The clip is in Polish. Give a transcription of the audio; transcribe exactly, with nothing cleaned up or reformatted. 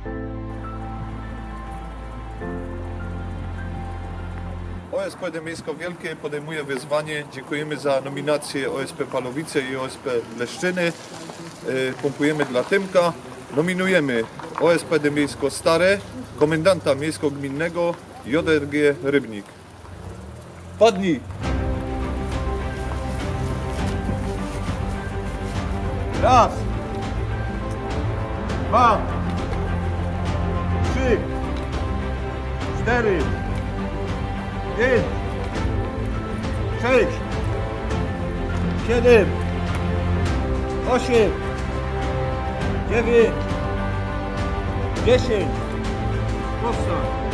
O S P Dębieńsko Wielkie podejmuje wyzwanie. Dziękujemy za nominację O S P Palowice i O S P Leszczyny. Pompujemy dla Tymka. Nominujemy O S P Dębieńsko Stare, komendanta miejsko-gminnego J R G Rybnik. Padnij! Raz, dwa, trzy, cztery, pięć, sześć, siedem, osiem, dziewięć, dziesięć. Powstań.